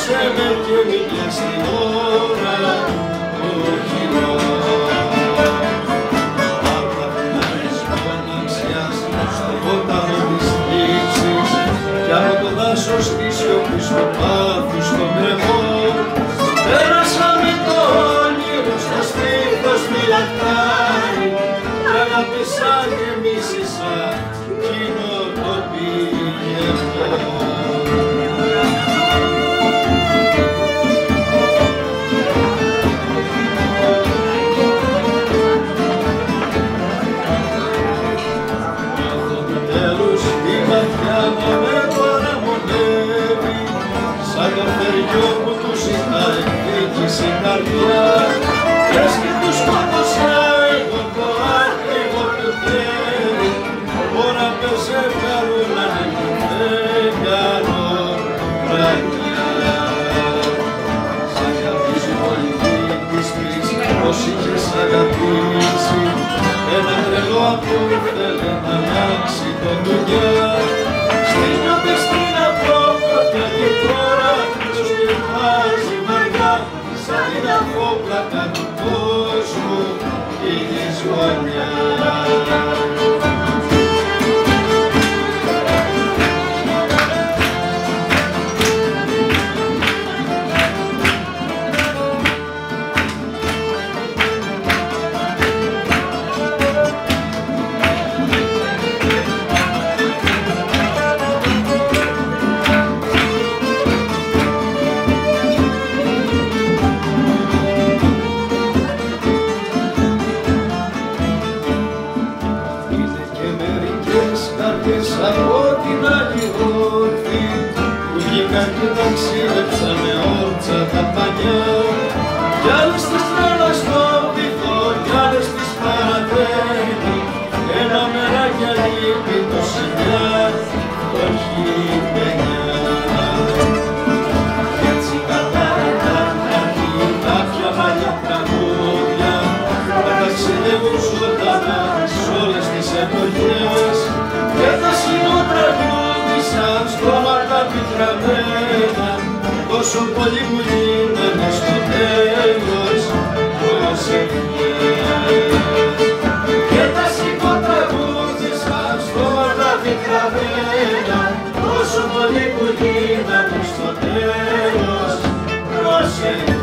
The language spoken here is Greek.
Δώσε με και μην πιάσει την ώρα το κοινό. Απ' τα μοναξιάς στο ποτάμι της θλίψης κι από το δάσος της σιωπής στο πάθος στον κρεμό πέρασα με το όνειρο στα σπίθος φυλακτάρι κι αγάπησα και μίσησα κοινό το πήγευμα. Η καρδιά πες και τους σκότωσα εγώ το άκρηγο του χέρι ώρα πέσε καρούλα δεν κάνω βραδιά. Σ' αγαπήσει πολύ της πεις πως είχες αγαπήσει ένα τρελό που θέλει να αλλάξει το δουλειά στις νιώτες την απόκροπια και τώρα τους κοιτάζει βαριά σαν την αφόπλακα του κόσμου η γης-γωνιά. Από την άλλη όρθη που βγήκαν και ταξίδεψαν με όρτσα τα πανιά κι άλλες τις τρέλα στο βυθό κι άλλες τις παραδένει ένα μεράκι αλείπει το σημειά το χειμενιά. Κι έτσι κατάηκαν κάτι κάποια παλιά τραγούδια να ταξιδεύουν ζωντανά σ' όλες τις εποχές και τα συνοτραγούδισαν στόματα πικραμένα τόσο πολύ μου γίνανε στο τέλος προσευχές. Και τα συνοτραγούδισαν στόματα πικραμένα τόσο πολύ μου γίνανε στο τέλος προσευχές.